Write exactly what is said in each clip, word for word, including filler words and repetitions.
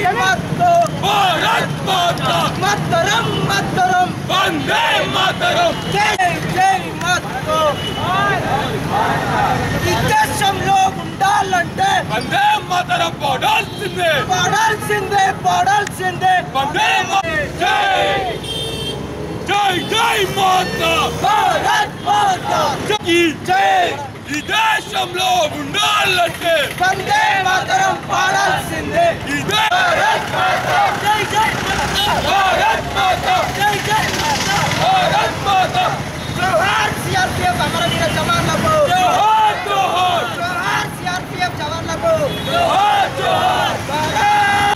भारत माता मातरम मातरम वंदे मातरम जय जय माता ఈ దేశంలో ఉండాలంటే वंदे मातरम పాడాల్సిందే పాడాల్సిందే పాడాల్సిందే वंदे जय जय जय माता భారత్ మాతా की जय ఈ దేశంలో ఉండాలంటే వందే మాతరం పాడాల్సిందే ఈ దే- భారత్ మాతా జై జై మాతా భారత్ మాతా జై జై మాతా భారత్ మాతా జోహార్ సిఆర్పిఎఫ్ అమరవీర జవాన్లకు జోహార్ జోహార్ జోహార్ సిఆర్పిఎఫ్ జవాన్లకు జోహార్ జోహార్ భారత్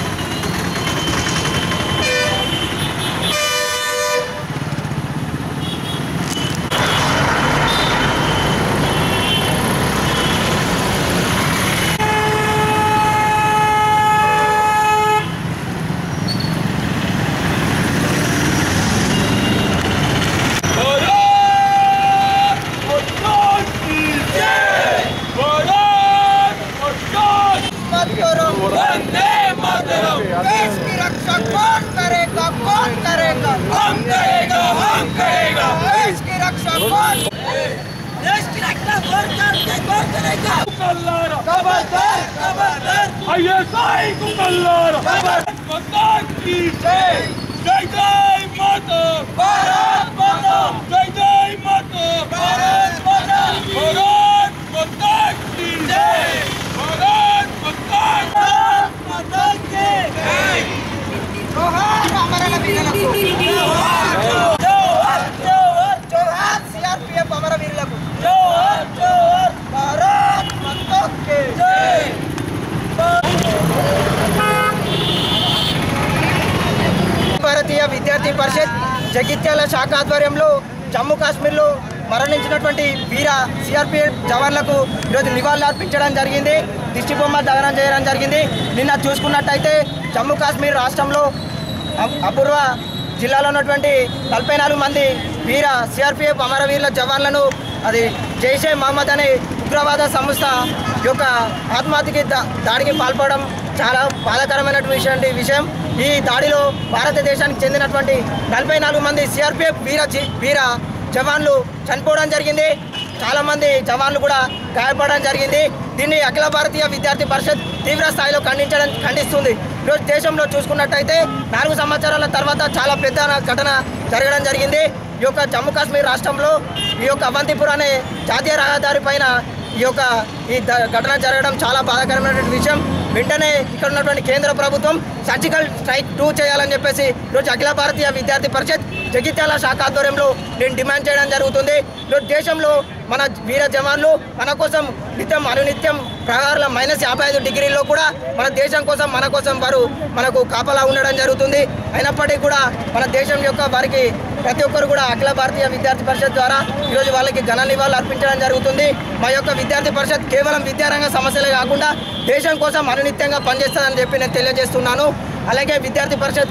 वंदे मातरम देश की रक्षा कौन करेगा कौन करेगा हम करेगा हम करेगा देश की रक्षा कौन देश की रक्षा कौन करके कौन करेगा कुल्लारा खबरदार खबरदार आईएसआई कुल्लारा भारत माता की जय जय जय माता भारत माता जय जय माता भारत माता भारत माता की जय भारत माता भारत माता की जय जोहार अमरवीरुలకు जोहार जोहार जोहार जोहार सीआरपीएफ अमरवीरुలకు जोहार जोहार भारत माता की जय భారతీయ విద్యార్థి పరిషత్ జగిత్యాల శాఖ ఆధ్వర్యంలో జమ్మూ కాశ్మీర్లో మరణించినటువంటి వీర సిఆర్పిఎఫ్ జవాన్లకు ఈరోజు నివాళులు అర్పించడం జరిగింది. దిష్టి బొమ్మ దహనం చేయడం జరిగింది. నిన్న చూసుకున్నట్టయితే జమ్మూ కాశ్మీర్ రాష్ట్రంలో అపూర్వ జిల్లాలో ఉన్నటువంటి నలభై నాలుగు మంది వీర సిఆర్పిఎఫ్ అమరవీరుల జవాన్లను అది జైషే మహమ్మద్ అనే ఉగ్రవాద సంస్థ యొక్క ఆత్మహత్యకి దాడికి పాల్పడడం చాలా బాధాకరమైనటువంటి విషయం విషయం ఈ దాడిలో భారతదేశానికి చెందినటువంటి నలభై నాలుగు మంది సిఆర్పిఎఫ్ వీర వీర జవాన్లు చనిపోవడం జరిగింది. చాలామంది జవాన్లు కూడా గాయపడడం జరిగింది. దీన్ని అఖిల భారతీయ విద్యార్థి పరిషత్ తీవ్ర స్థాయిలో ఖండించడం ఖండిస్తుంది. ఈరోజు దేశంలో చూసుకున్నట్టయితే నాలుగు సంవత్సరాల తర్వాత చాలా పెద్ద ఘటన జరగడం జరిగింది. ఈ యొక్క జమ్మూ కాశ్మీర్ రాష్ట్రంలో ఈ యొక్క అవంతిపుర అనే జాతీయ రహదారి పైన ఈ యొక్క ఈ ఘటన జరగడం చాలా బాధాకరమైనటువంటి విషయం. వెంటనే ఇక్కడ ఉన్నటువంటి కేంద్ర ప్రభుత్వం సర్జికల్ స్ట్రైక్ టూ చేయాలని చెప్పేసి ఈరోజు అఖిల భారతీయ విద్యార్థి పరిషత్ జగిత్యాల శాఖ ఆధ్వర్యంలో నేను డిమాండ్ చేయడం జరుగుతుంది. ఈరోజు దేశంలో మన వీర జవాన్లు మన కోసం నిత్యం అనునిత్యం ప్రహారాల మైనస్ యాభై ఐదు డిగ్రీల్లో కూడా మన దేశం కోసం మన కోసం వారు మనకు కాపలా ఉండడం జరుగుతుంది. అయినప్పటికీ కూడా మన దేశం యొక్క వారికి ప్రతి ఒక్కరు కూడా అఖిల భారతీయ విద్యార్థి పరిషత్ ద్వారా ఈరోజు వాళ్ళకి ఘన నివాళులు అర్పించడం జరుగుతుంది. మా యొక్క విద్యార్థి పరిషత్ కేవలం విద్యారంగ సమస్యలే కాకుండా దేశం కోసం అనునిత్యంగా పనిచేస్తుందని చెప్పి నేను తెలియజేస్తున్నాను. అలాగే విద్యార్థి పరిషత్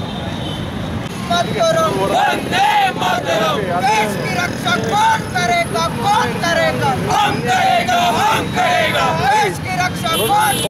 वंदे मातरम देश की रक्षा कौन करेगा कौन करेगा हम करेगा हम करेगा देश की रक्षा कौन